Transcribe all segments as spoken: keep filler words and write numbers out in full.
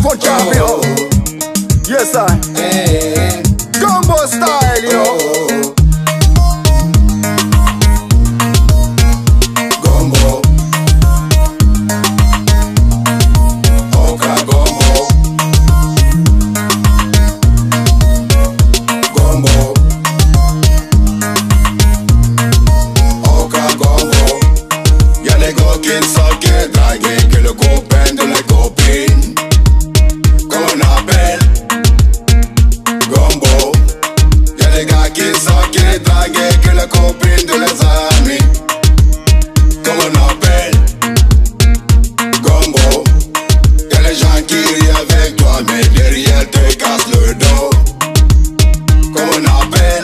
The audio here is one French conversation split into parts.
microphone champion. Yes, I. Hey. Gumbo style, yo. Gumbo. Okra gumbo. Gumbo. Okra gumbo. Y'a les gars qui savent qui est dragué, que le copain de la copine. Qu'on appelle Gumbo. Y'a les gars qui savent qui est dragué, que la copine de les amis. Comme on appelle Gumbo. Y'a les gens qui rient avec toi, mais derrière te cassent le dos. Comme on appelle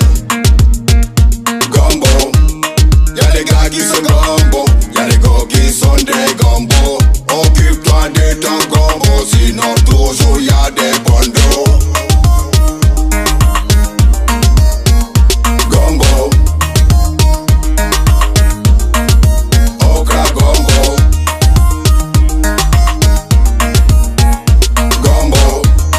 Gumbo. Y'a les gars qui sont Gumbo. Y'a les gars qui sont des Gumbo. Occupe-toi de ton Gumbo, sinon toujours y'a des bondos. Gumbo. Okra gumbo. Gumbo.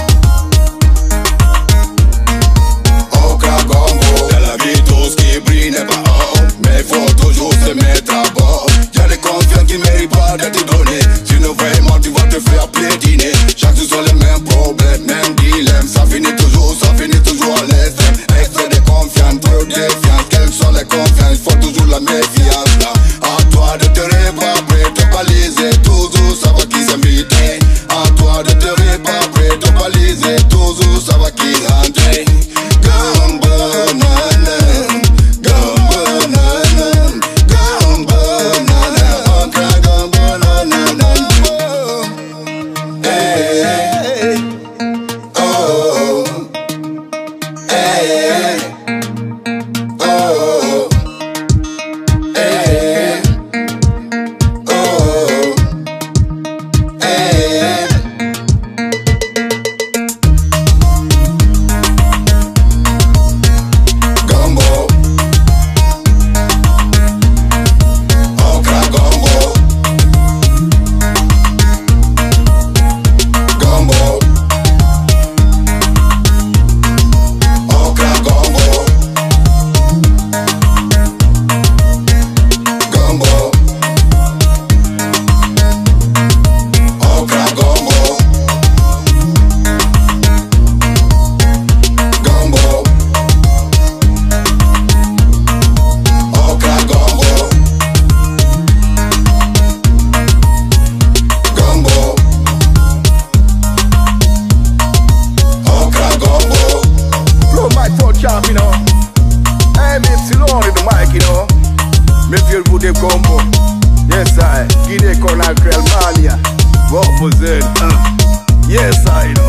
Okra gumbo. Dans la vie tout ce qui brille n'est pas or, mais faut toujours se mettre à bord. Y'a des confiants qui méritent pas d'être donnés, sinon vraiment tu vas te faire piétiner. Chaque jour sont les mêmes problèmes, mêmes dilemmes. Ça finit toujours, ça finit toujours à l'extrême. Excès de confiance, trop de défiance. Quelles sont les confiances, faut toujours la méfiance là. À toi de te réparer, te baliser, toujours savoir qui s'inviter. À toi de te réparer, te baliser, toujours savoir qui rentrer. Gumbo nanan, gumbo nanan, gumbo nanan, okra gumbo nanan. Hey, oh, hey, oh, hey, oh, hey. Gumbo. Okra gumbo. Gumbo. Okra gumbo. Gumbo. Okra gumbo. Gumbo. Okra gumbo. Gumbo. Okra gumbo. Blow microphone champion, you know. Hey, me still on the mic, you know. Me feel good the Gumbo. Yes, I. Guinea Conakry, Mania. What was it? Uh. Yes, I know.